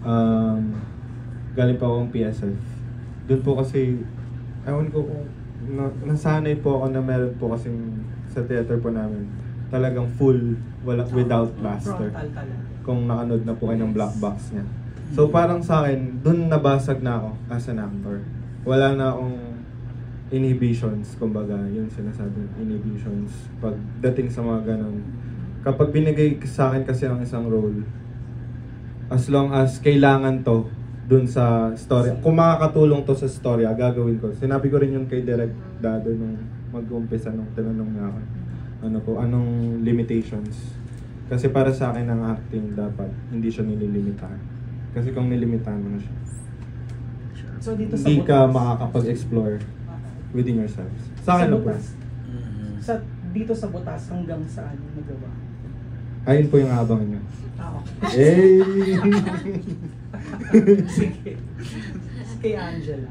Galing pa akong PSF. Doon po kasi, ewan ko kung nasanay po ako na meron po kasing sa theater po namin talagang full, without plaster. Kung nakanood na po kayo ng black box niya. So parang sa akin, doon nabasag na ako as an actor. Wala na akong inhibitions, kumbaga, yun sinasabi, inhibitions pagdating sa mga ganun. Kapag binigay sa akin kasi ang isang role, as long as kailangan to dun sa story, kung makakatulong to sa story, gagawin ko. Sinabi ko rin yun kay Direk Dado nung mag-umpisa nung tinanong niya ako. Anong limitations? Kasi para sa akin ang acting dapat hindi siya nililimitahan. Kasi kung nilimitahan mo na siya, so dito sa hindi ka makakapag-explore within yourselves. Sa akin lang po. Dito sa butas hanggang saan yung nagawa? Ayun po yung abangan nyo. Okay. Hey! Sige. Kay Angela.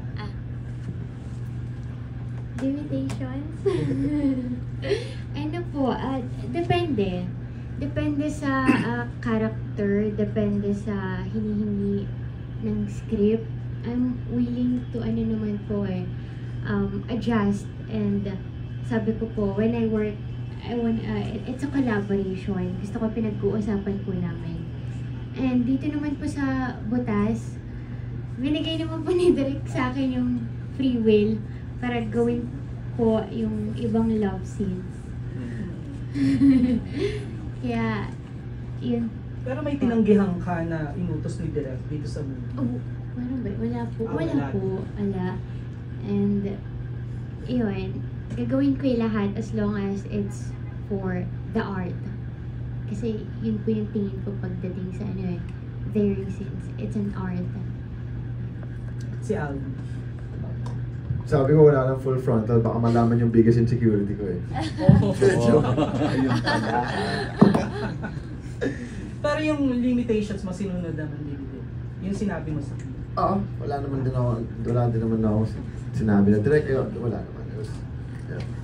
Limitations? Ano po, depende. Depende sa character, depende sa hinihingi ng script. I'm willing to naman po adjust, and sabi ko po, when I work, it's a collaboration. Gusto ko pinag-uusapan po namin. And dito naman po sa Butas, binigay naman po ni Direk sa akin yung free will para gawin po yung ibang love scenes. Kaya, yun. Pero may tinanggihan ka na inutos ni Direk dito sa movie? Oh, wala po. Wala. And, yun, gagawin ko yung lahat as long as it's for the art. Kasi yun po yung tingin ko pagdating sa very since it's an art. Si Alvin. Sabi ko wala lang full frontal, baka malaman yung biggest insecurity ko eh. Ayun pala. Pero yung limitations mo, sinunod naman din. Yung sinabi mo sa akin. Oo, wala din naman ako sinabi na direct, wala naman. It was, yeah.